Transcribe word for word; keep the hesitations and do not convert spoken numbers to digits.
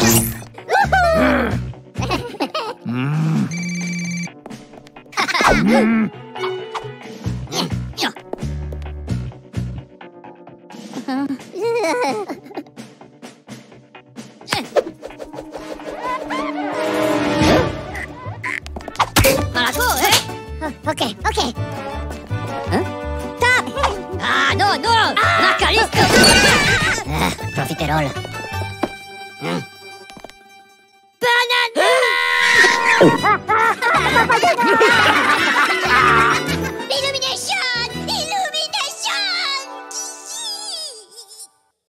Ok, ok. Hein? Top! Ah non, non! La Callisto! Ah, profiterol. Hein? Banane!